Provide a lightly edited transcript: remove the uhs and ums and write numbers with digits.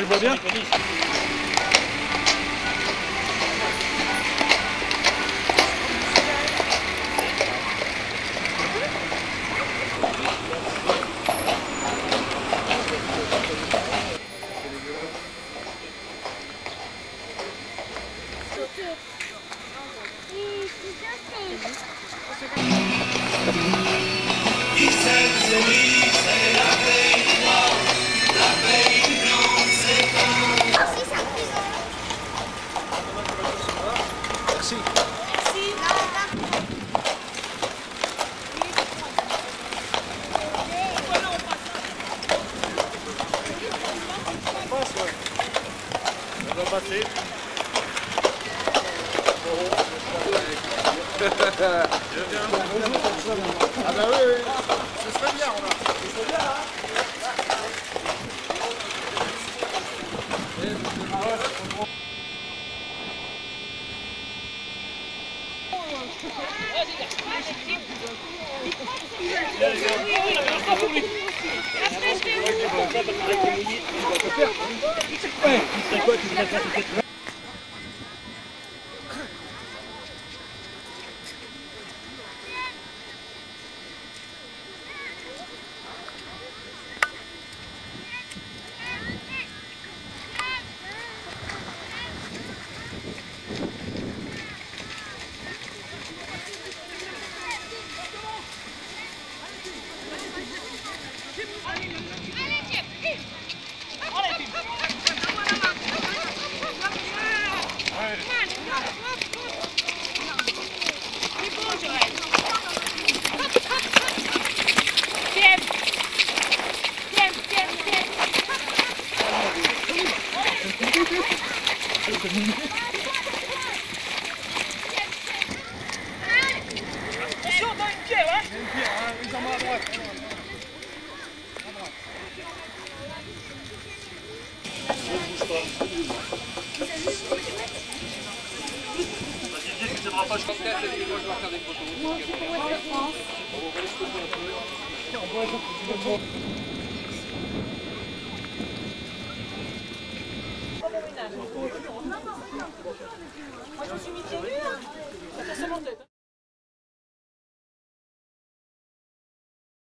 vois bien. Ça doit passer. Ah bah oui, oui. Ce serait bien, on a. Ce serait bien, hein. Attention, dans une pierre, hein. Une pierre, hein, une jambe à droite. Tu t'aimeras pas, je pense que moi je vais faire des photos. Moi aussi pour Ouest France. Moi je me suis mis pieds nus, hein. Ça fait seulement tête.